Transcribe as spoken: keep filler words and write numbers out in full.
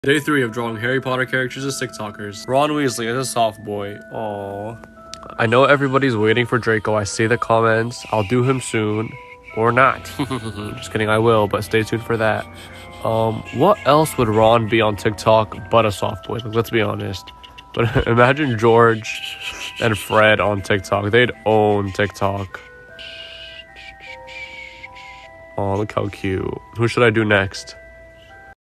Day three of drawing Harry Potter characters as TikTokers. Ron Weasley as a soft boy. Aww. I know everybody's waiting for Draco. I see the comments. I'll do him soon. Or not. Just kidding, I will, but stay tuned for that. Um, what else would Ron be on TikTok but a soft boy? Like, let's be honest. But imagine George and Fred on TikTok. They'd own TikTok. Oh, look how cute. Who should I do next?